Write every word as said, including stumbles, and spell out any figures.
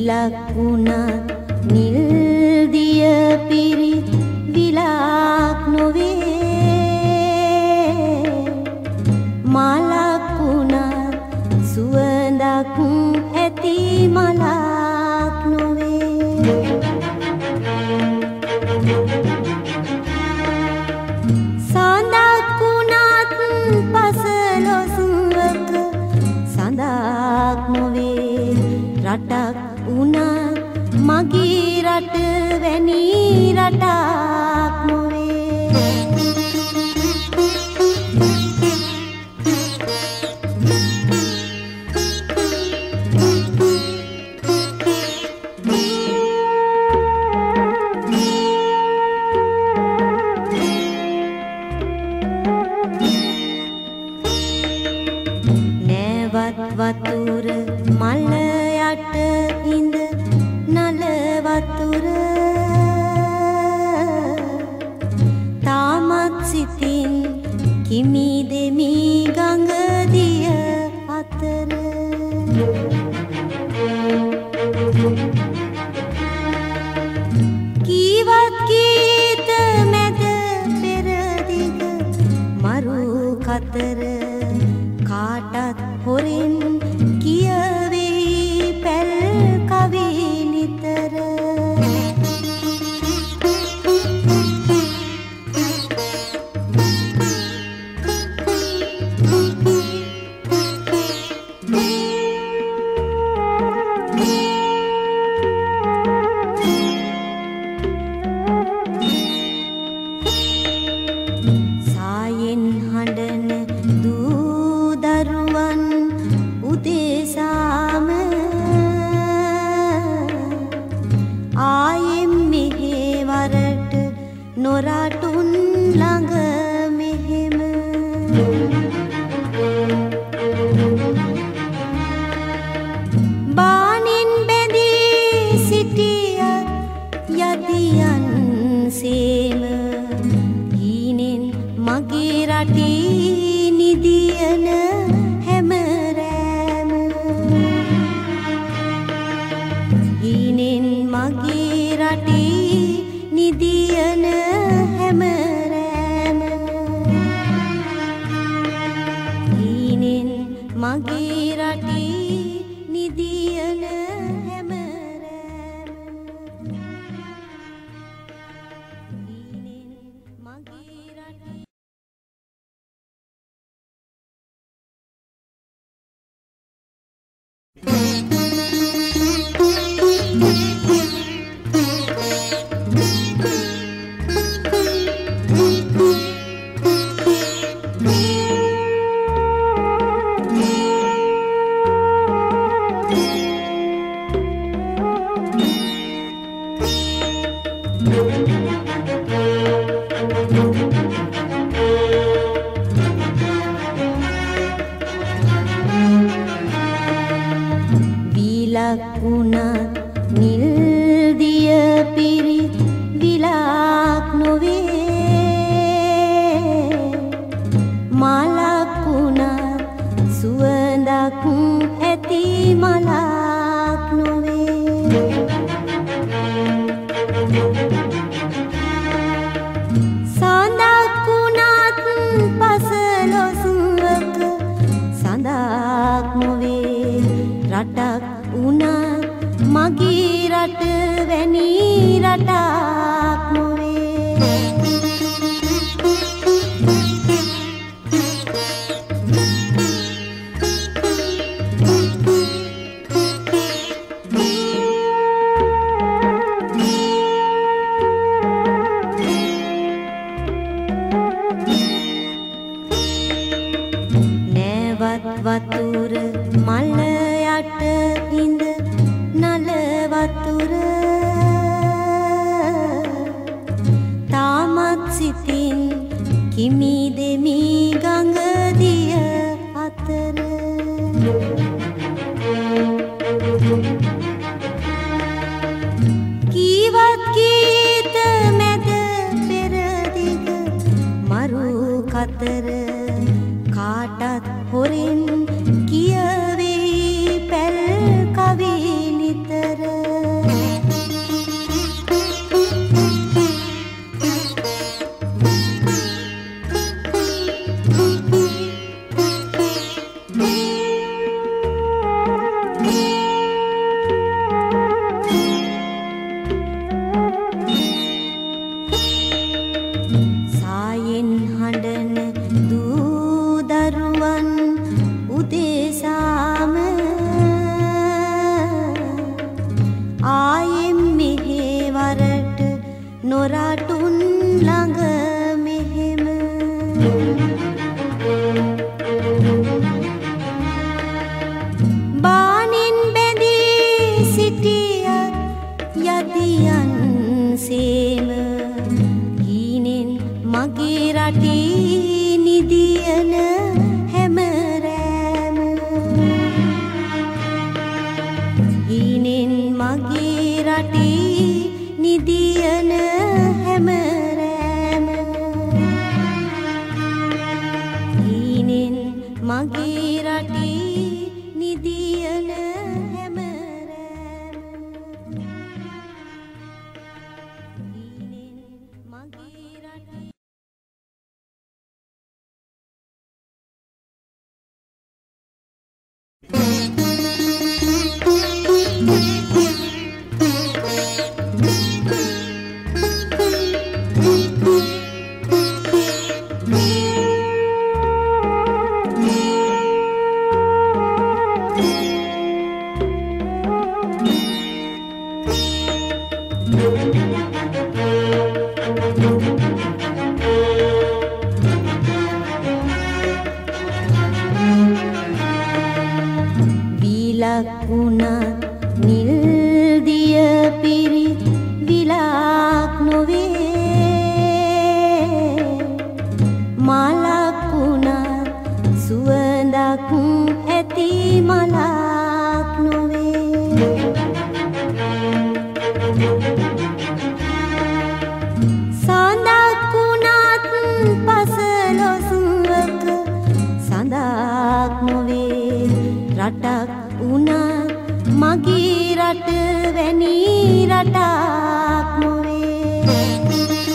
විලක්ුණත් නිල් දිය පිරිත් විලක් නොවේ මලක්ුණත් සුවඳක් ඇති මලක් නොවේ සඳක්ුණත් පසළොස්වක සඳක් නොවේ රටක් උනත් මගේ රට වැනි රටක් නොවේ නැවත් වතුර මල යට ඉඳ නල වතුර තාමත් සිතින් කිමි දෙමි ගඟ දිය අතර කීවත් ගීත මැද පෙරදිග මරු කතර කාටත් හොරෙන් කියවේ පැල් කවි නිතර සායෙන් හඬන දූ දරුවන් උදෙසාම ආයෙම් මෙහෙවරට නොරටුන් ළඟ මෙහෙම බානින් බැඳී සිටිය යදියන් සේම හීනෙන් මගේ රටේ නිදියන හැම රෑම හීනෙන් මගේ රටේ නිදියන හැම රෑම හීනෙන් මගේ රටේ නිදියන හැම රෑම හීනෙන් මගේ රටේ විලක්ුණත් නිල් දිය පිරිත් විලක් නොවේ මලක්ුණත් සුවඳක් ඇති මලක් නොවේ සඳක්ුණත් පසළොස්වක සඳක් නොවේ රටක් උනත් මගේ රට වැනි රටක් නොවේ නැවත් වතුර මල යට ඉඳ නල වතුර තාමත් සිතින් කිමි දෙමි ගඟ දිය අතර කීවත් ගීත මැද පෙරදිග මරු කතර කාටත් හොරෙන් කියවේ පැල් කවි නිතර මොරටුන් ළඟ මෙහෙම බානින් බැඳී සිටිය යතියන් සේම හීනෙන් මගේ රටේ නිදියන හැම රෑම හීනෙන් මගේ රටේ නිදියන හැම රෑම හීනෙන් මගේ රටේ නිදියන හැම රෑම හීනෙන් මගේ රටේ විලකුණත් නිල් දිය පිරි විලක් නොවේ මලකුණත් සුවඳක් ඇති මලක් නොවේ සඳකුණත් පසළොස්වක සඳක් නොවේ රටක් උනත් මගේ රට වැනි රටක් නොවේ